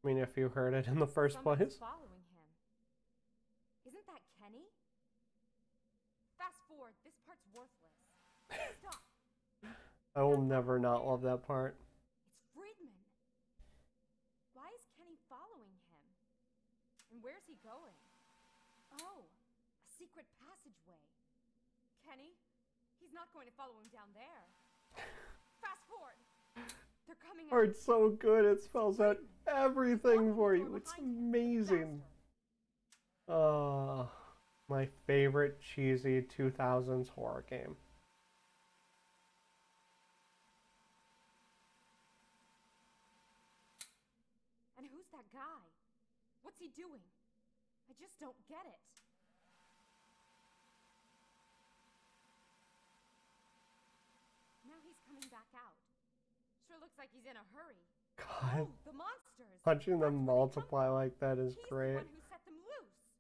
I mean, if you heard it in the first place. Following him. Isn't that Kenny? Fast forward, this part's worthless. Stop. I will never not love that part. It's Friedman. Why is Kenny following him? And where's he going? Oh, a secret passageway. Kenny? He's not going to follow him down there. Fast forward. They're coming out. It's so good. It spells out everything for you. It's amazing. My favorite cheesy 2000s horror game. And who's that guy? What's he doing? I just don't get it. Now he's coming back out. Sure looks like he's in a hurry. God. Oh, the monsters. Watching them multiply like that is great. He's